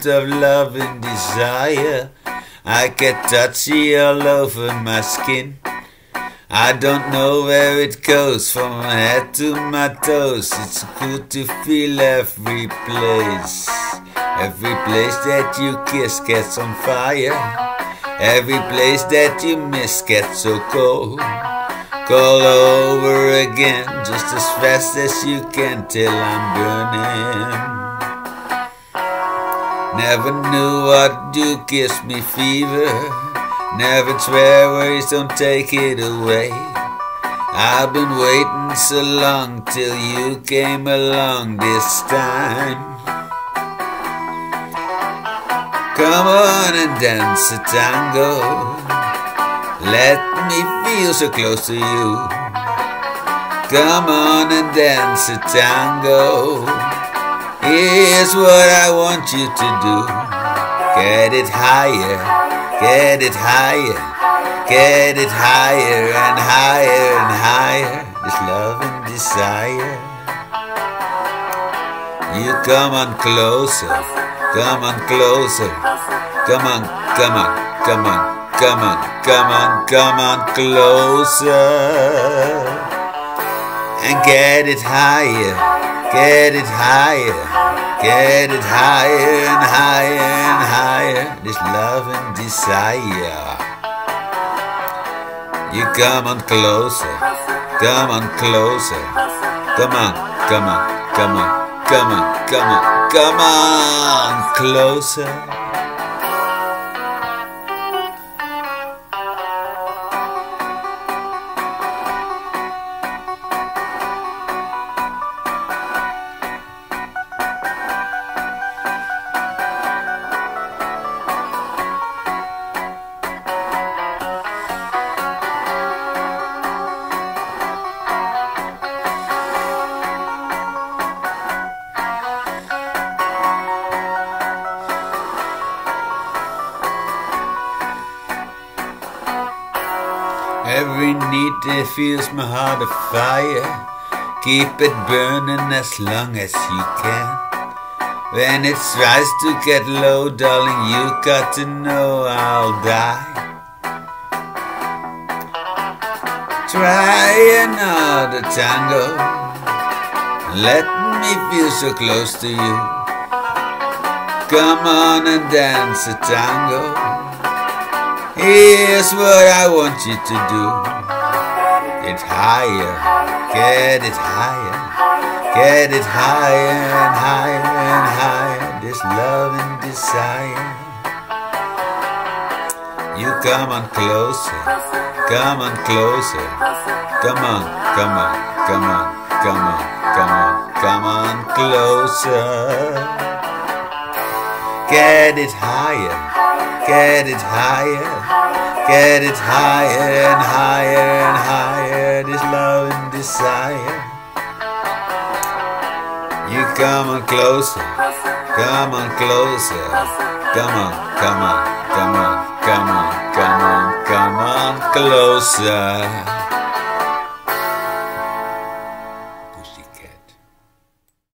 moment of love and desire. I get touchy all over my skin. I don't know where it goes, from my head to my toes. It's good to feel every place. Every place that you kiss gets on fire. Every place that you miss gets so cold. All over again, just as fast as you can, till I'm burning. Never knew what do gives me fever. Never try worries, don't take it away. I've been waiting so long till you came along this time. Come on and dance a tango. Let me feel so close to you. Come on and dance a tango. Here's what I want you to do. Get it higher, get it higher, get it higher and higher and higher. This love and desire. You come on closer, come on closer. Come on, come on, come on. Come on, come on, come on closer. And get it higher, get it higher, get it higher and higher and higher. This love and desire. You come on closer, come on closer. Come on, come on, come on, come on, come on, come on closer. Every need that fills my heart afire. Keep it burning as long as you can. When it tries to get low, darling, you got to know I'll die. Try another tango. Let me feel so close to you. Come on and dance a tango. Here's what I want you to do. Get higher, get it higher, get it higher and higher and higher. This love and desire. You come on closer, come on closer. Come on, come on, come on, come on, come on, come on closer. Get it higher, get it higher, get it higher and higher and higher. This love and desire. You come on closer, come on closer. Come on, come on, come on, come on, come on, come on closer.